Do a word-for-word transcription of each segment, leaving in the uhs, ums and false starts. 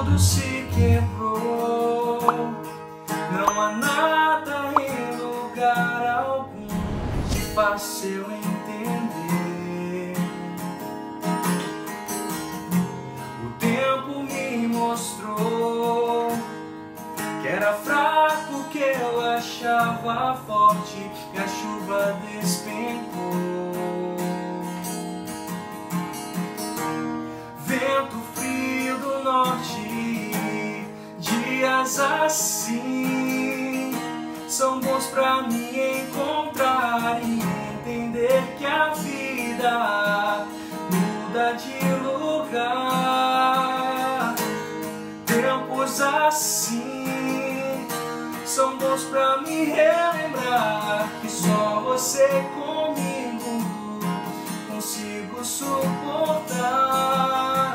tudo se quebrou. Não há nada em lugar algum que faça eu entender. O tempo me mostrou que era fraco, que eu achava forte, e a chuva despencou. Vento frio do norte, dias assim são bons pra me encontrar e entender que a vida muda de lugar. Tempos assim são bons pra me relembrar que só você comigo consigo suportar.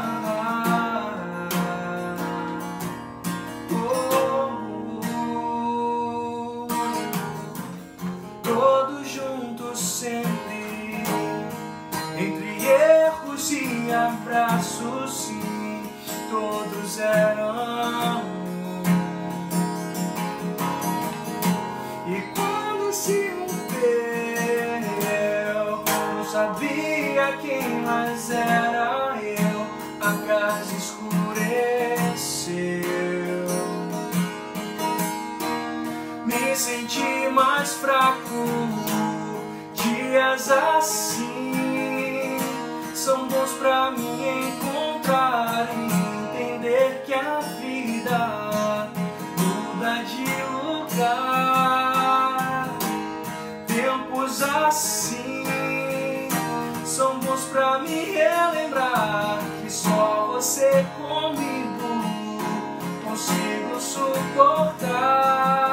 Sempre, entre erros e abraços, sim, todos eram. E quando se rompeu, não sabia quem mais era eu, a casa escureceu. Me senti mais fraco. Dias assim são bons pra me encontrar e entender que a vida muda de lugar. Tempos assim são bons pra me relembrar que só você comigo consigo suportar.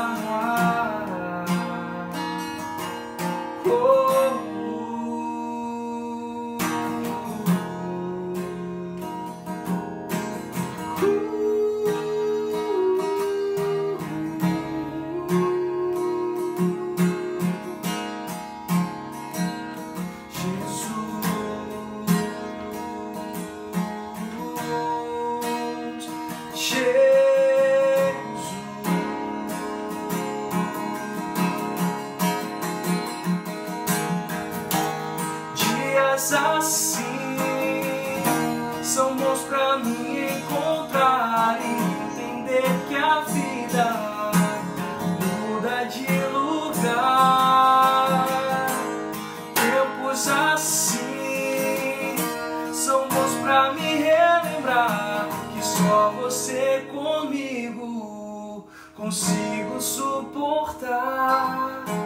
Dias assim são bons pra me encontrar e entender que a vida muda de lugar. Tempos assim são bons pra me relembrar que só você comigo consigo suportar.